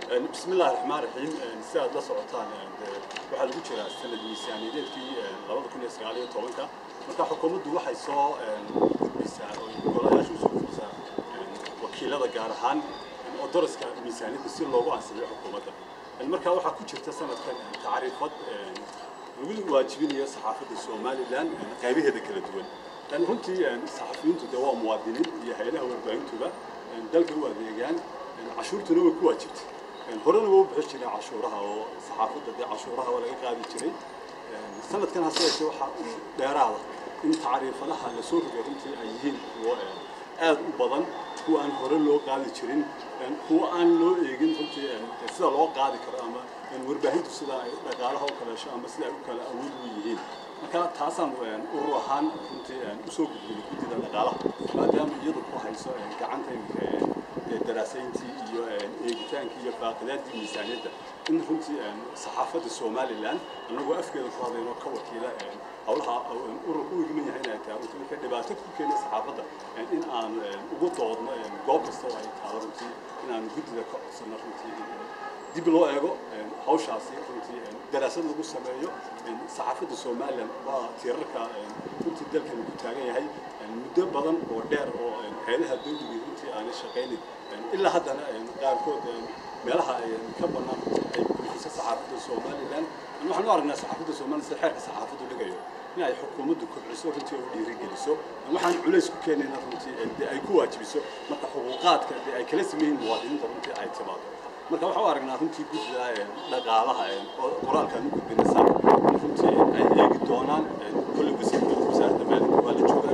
بسم الله الرحمن الرحيم ساعد لا سعوتان waxaa lagu jiraa sanad miisaaniyadeedkii 2019 marka xukuumaddu waxay soo gudbisaa oo golayaashu soo gudbisaa wakiilada gaar ahaan oo daraska miisaaniyadda si loogu ansixiyo xukuumadda marka waxaa ku jirta sanadkan taariifad lagu waajibinayo saxaafadda Soomaaliland qaybaheeda kala duwan runtii saxafiyiintu waa muwaadiniin iyo hay'adaha warbaahintuba dalka u adeegaan cashuurtuna way ku waajibtay horena wuu bixin jiray cashuuraha oo saxaafadda cashuuraha wala qaadi jiray sanadkan haseeshe waxa dheeraada in taariifadaha la soo rogay runtii ay yihiin kuwa aad u badan kuwa aan hore loo qaadi jirin kuwa aan loo eegin runtii sida loo qaadi karo ama warbaahintu sida ay dhaqaalaha u kala hesho ama sida ay u kala awood u yihiin marka taasaan urur ahaan runtii u soo gudbinay guddida dhaqaalaha maadaama iyadu ku hayso gacanta daraasayntii iyo eegitaankii iyo faaqidaadii miisaaniyadda in runtii saxaafadda Soomaaliland anagu afkeeda ku hadlayno ka wakiila hawlaha ururku u yimin yahay inay tahay runtii ka dhibaato ku keenay saxaafadda in aan ugu doodno goob kasta oo ay tahay runtii in aan guddida ka codsano runtii dib loo eego hawshaasi runtii daraasad lagu sameeyo saxaafadda Soomaaliland waa tiirarka runtii dalkan ku taagan yahay muddo badan oo dheer oo hay'adaha dawladda runtii aan shaqeynay ilaa haddana qaarkood meelaha ay ka banaan ay bulshada saxaafadda Soomaaliland waxaan u aragnaa saxaafadda Soomaaliland si xeerka saxaafaddu dhigayo in ay xukuumaddu kobciso runtii oo dhiirigeliso waxaan culays ku keenayna runtii ay ku waajibiso marka xuquuqaadka ay kala sameeyeen muwaadiniinta runtii ay timaado marka waxaan u aragnaa runtii guddida dhaqaalaha oo qoraalkan u gudbinaysa runtii ay eegi doonaan kulli wasaaradda maaliyadda waa la joogaa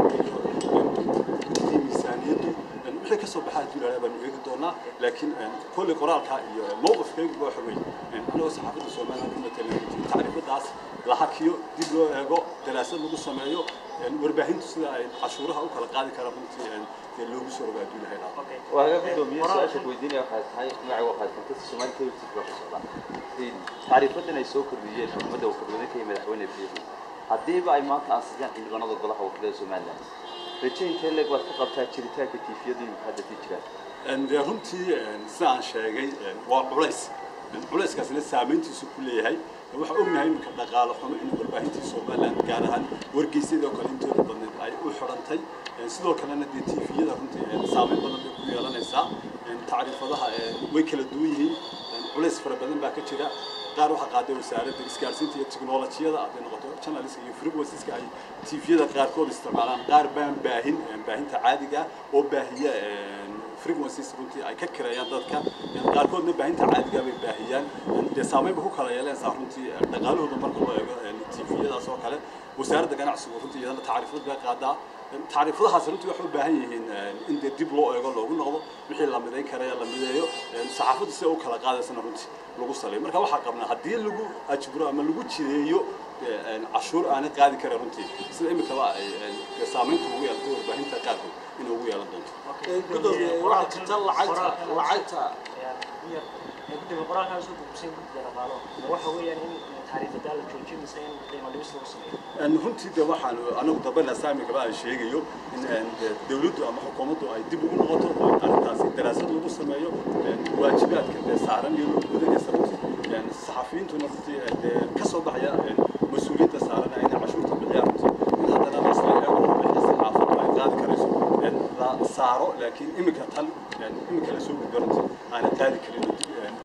miisaaniyaddu wixii ka soo baxaa duulada baan eegi doonaa laakiin kulli qoraalka iyo mowqifkaygu waa xogay anagoo saxaafadda Soomaaliland ku matalan taariifadaas la hakiyo dib loo eego daraasad lagu sameeyo warbaahintu sida ay cashuuraha u kala qaadi karaan runtii loogu soo rogaa duulada waaga gudoomiye su'aasha weydiinaya waxay tahay magaca waxay tantay Soomaaliland ka tirsan ka socda taariifadan ay soo kordhiyeen xukuumadda oo kordhinay ka madaxweyne Biixi hadii ay maanta ansixiyaan xildhibaanada golaha wakiilada Soomaaliland rajayntay leeg waad ka qabtaa jiritaanka tiifiyada iyo hadda jiraan runtii saan sheegay waa culayskaasina saameyntiisu ku leeyahay waxa ognahay in dhaqaale xumo in warbaahintii Soomaaliland gaar ahaan wargeysyada kale intooda badan ay u xirantay sidoo kalena tiifiyada runtii saameyn badan ay ku yeelanaysaa taariifadaha way kala duwan yihiin culays fara badan baa ka jira qaar waxa qaaday wasaaradda isgaarsiinta iyo tiknoolajiyada ay noqoto channels iyo frequencies ay TVda qaarkood isticmaalaan qaar baahinta caadiga oo baahiya frequencies runtii ay ka kirayaan dadka qaarkoodna baahinta caadiga bay baahiyaan saameyn ku kala yeelanaysaa runtii dhaqaalahooda marka loo eego TVdaas oo kale wasaaradda ganacsiga runtii iyadana taariifad bay qaadaa taariifadahaas runtii waxay u baahan yihiin in dib loo eego loogu noqdo wixii la mideyn karaya la mideeyo saxaafaddu si ay u kala qaadaysana runtii lagu saleeyo marka waxa qabnaa haddii lagu ajburo ama lagu jireeyo cashuur aan qaadi karin runtii sida imika ay saameyntu ugu yeelato warbaahinta qaarkood inuu ugu yeelan doonto gudoomiye waxa jirta lacagta gudoomiye qoraalkan soo gudbisay guddida dhaqaalaha waxa weeyaan in taariifada la joojiyo mise in qiimo dhimis lagu sameeyo runtii waxaan anagu dabana saamiga baa sheegayo in dawladdu ama xukuumaddu ay dib ugu noqoto oo arrintaasi daraasad lagu sameeyo waajibaadka saaran iyo gudanaysa saxafiyiintuna runtii ka soo baxaya mas'uuliyadda saaran ay cashuurta bixiyaan in haddana la isla eego wixii saxaafaddu ay qaadi karayso la saaro laakiin imika la soo gudbo runtii aan qaadi karin